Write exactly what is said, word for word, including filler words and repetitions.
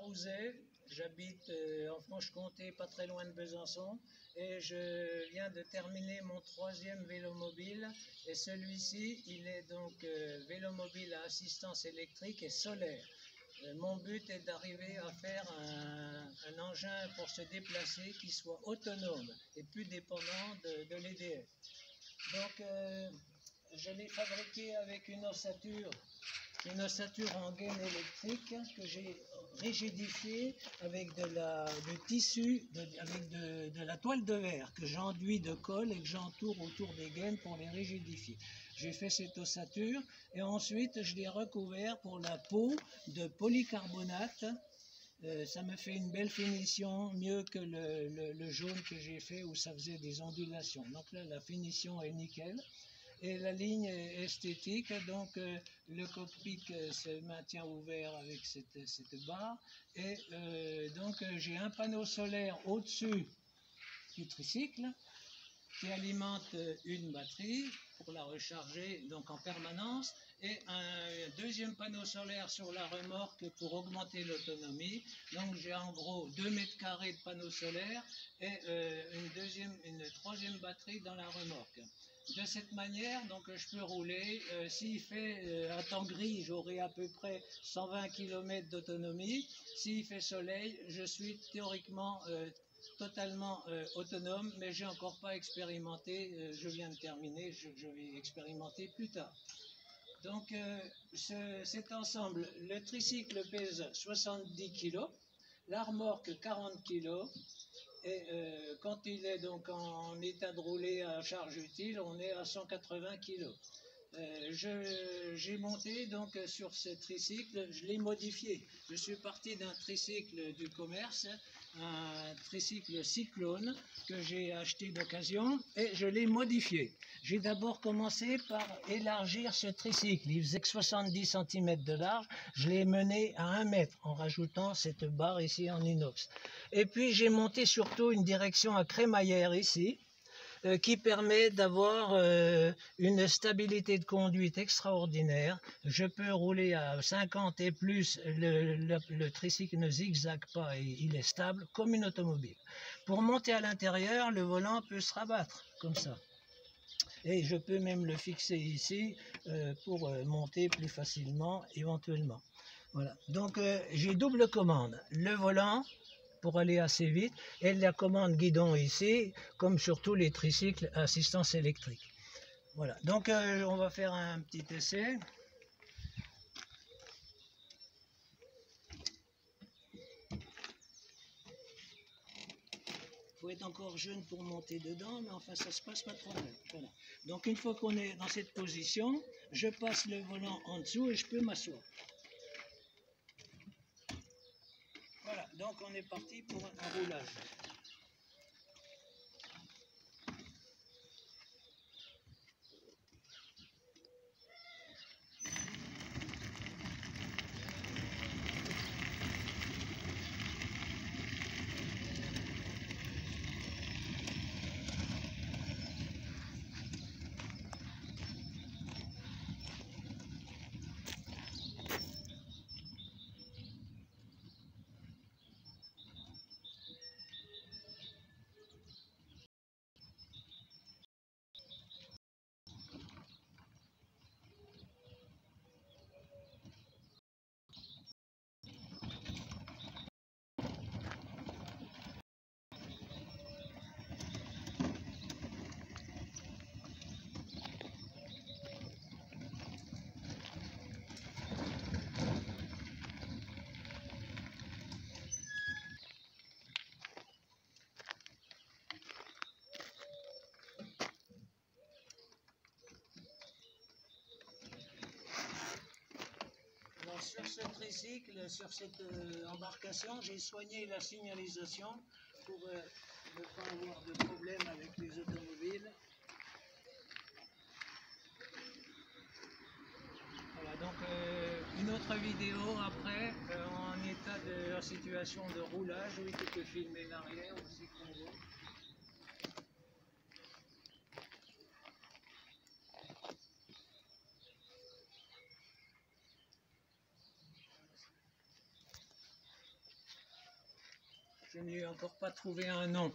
Rouzet, j'habite euh, en Franche-Comté, pas très loin de Besançon, et je viens de terminer mon troisième vélo mobile, et celui-ci, il est donc euh, vélo mobile à assistance électrique et solaire. Euh, mon but est d'arriver à faire un, un engin pour se déplacer qui soit autonome et plus dépendant de, de l'E D F. Donc, euh, je l'ai fabriqué avec une ossature, une ossature en gaine électrique que j'ai rigidifiée avec de la, du tissu, de, avec de, de la toile de verre que j'enduis de colle et que j'entoure autour des gaines pour les rigidifier. J'ai fait cette ossature et ensuite je l'ai recouvert pour la peau de polycarbonate. Euh, ça me fait une belle finition, mieux que le, le, le jaune que j'ai fait où ça faisait des ondulations. Donc là, la finition est nickel. Et la ligne est esthétique, donc euh, le cockpit euh, se maintient ouvert avec cette, cette barre. Et euh, donc euh, j'ai un panneau solaire au-dessus du tricycle qui alimente une batterie pour la recharger donc en permanence, et un deuxième panneau solaire sur la remorque pour augmenter l'autonomie. Donc j'ai en gros deux mètres carrés de panneaux solaires et euh, une, deuxième, une troisième batterie dans la remorque. De cette manière, donc, je peux rouler. Euh, S'il fait euh, un temps gris, j'aurai à peu près cent vingt kilomètres d'autonomie. S'il fait soleil, je suis théoriquement euh, totalement euh, autonome, mais j'ai encore pas expérimenté. Euh, je viens de terminer, je, je vais expérimenter plus tard. Donc, euh, ce, cet ensemble, le tricycle pèse soixante-dix kilos, la remorque quarante kilos. Et euh, quand il est donc en état de rouler à charge utile, on est à cent quatre-vingts kilos. Euh, j'ai monté donc sur ce tricycle, je l'ai modifié. Je suis parti d'un tricycle du commerce, un tricycle Cyclone que j'ai acheté d'occasion, et je l'ai modifié. J'ai d'abord commencé par élargir ce tricycle. Il faisait que soixante-dix centimètres de large. Je l'ai mené à un mètre en rajoutant cette barre ici en inox. Et puis j'ai monté surtout une direction à crémaillère ici, Euh, qui permet d'avoir euh, une stabilité de conduite extraordinaire. Je peux rouler à cinquante et plus, le, le, le tricycle ne zigzague pas et il est stable comme une automobile. Pour monter à l'intérieur, le volant peut se rabattre comme ça. Et je peux même le fixer ici euh, pour euh, monter plus facilement éventuellement. Voilà. Donc euh, j'ai double commande, le volant pour aller assez vite, et la commande guidon ici, comme sur tous les tricycles à assistance électrique. Voilà, donc euh, on va faire un petit essai. Il faut être encore jeune pour monter dedans, mais enfin ça se passe pas trop mal. Voilà. Donc une fois qu'on est dans cette position, je passe le volant en dessous et je peux m'asseoir. Voilà, donc on est parti pour un roulage. Sur ce tricycle, sur cette euh, embarcation, j'ai soigné la signalisation pour euh, ne pas avoir de problème avec les automobiles. Voilà, donc euh, une autre vidéo après, euh, en état de en situation de roulage, oui, tu peux filmer l'arrière aussi qu'on voit. Je n'ai encore pas trouvé un nom.